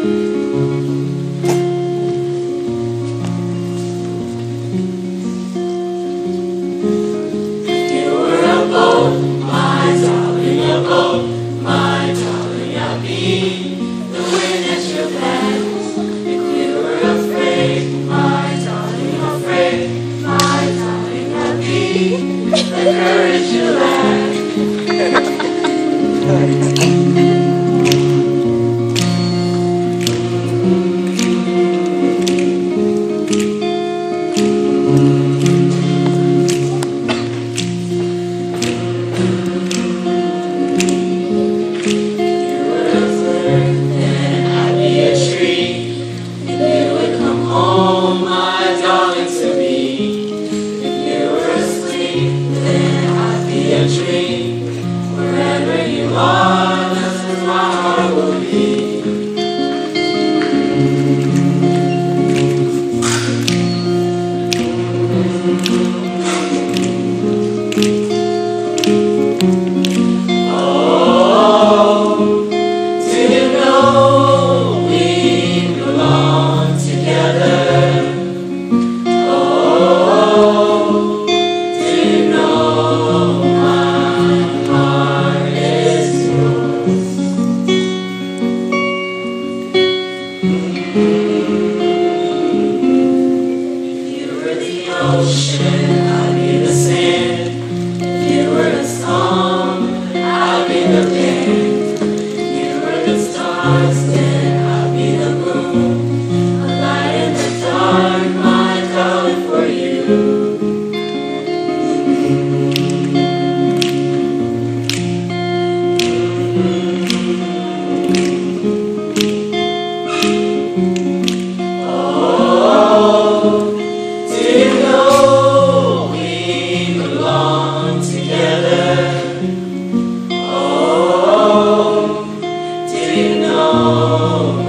Wherever you are, that's where my heart will be. Oh, do you know we belong together? Oh, do you know my heart is yours? If you were the ocean, I'd be the sand. If you were the song, I'd be the band. If you were the stars, then I'd be the moon. A light in the dark, my darling, for you. Oh, do you know we belong together? Oh, do you know